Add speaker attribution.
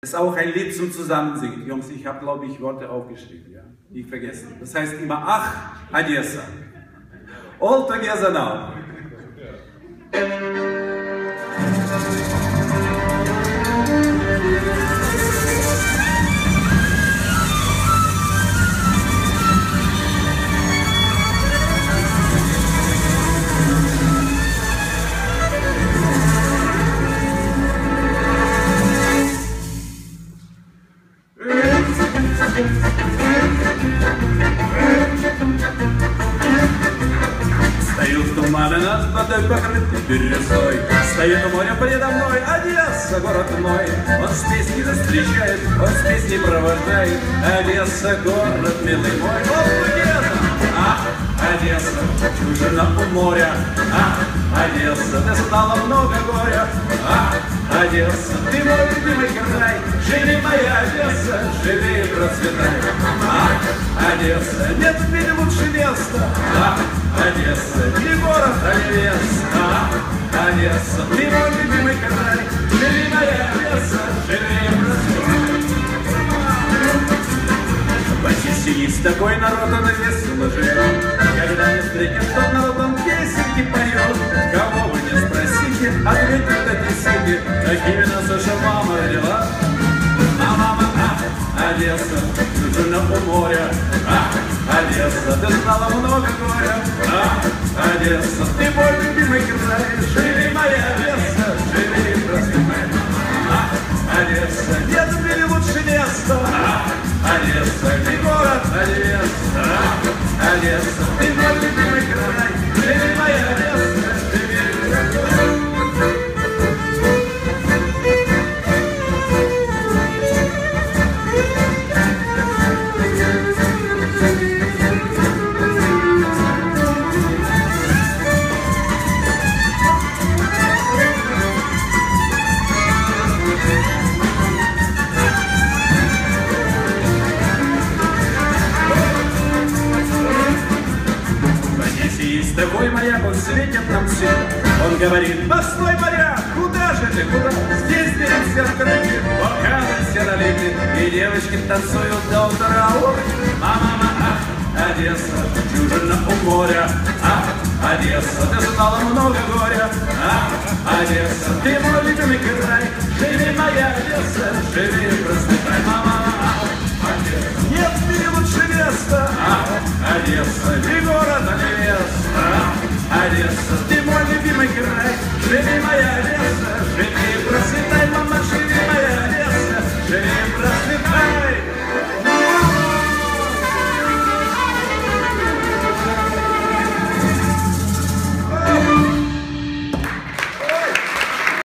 Speaker 1: Ist auch ein Lied zum Zusammensingen. Jungs, ich habe, glaube ich, Worte aufgeschrieben. Ja? Nicht vergessen. Das heißt immer, ach, Одесса. All together now. Стою в тумане над водой покрытый бирюзой. Стоит у моря предо мной Одесса, город мой. Он с песней встречает, он с песней провожает. Одесса, город милый мой. Вот Одесса, ах, Одесса, чужина у моря. Ах, Одесса, ты знала много горя. Ах, Одесса, ты мой любимый край. Живи, моя Одесса, живи и процветай. Ах, Одесса, нет в мире лучше места. Ах, Одесса, не город, а невеста. Ах, Одесса, ты мой любимый край. Живи, моя Одесса, живи и процветай. В Одессе есть такой народ, он весело живет. Когда не встретишь тот народ, он песенки поет. Кого вы не спросите, ответит одессити. Какими нас наша мама родила. А мама, ах, Одесса, чужина у моря. Ах, Одесса, ты знала много горя. Ах, Одесса, ты мой любимый край. Живи, моя Одесса, живи и процветай. Ах, Одесса, нет в мире лучше места. Ах, Одесса, не город, а невеста. Ах, Одесса, ты мой любимый край. Живи, моя Одесса, живи и процветай. Такой моряк, он светит нам свет. Он говорит: постой, моряк, куда же ты, куда? Здесь берег все открыты, бокалы все налиты, и девочки танцуют до утра. Мама, ах, Одесса, чужина у моря. Ах, Одесса, ты знала много горя. Ах, Одесса, ты мой любимый край. Живи, моя Одесса, живи.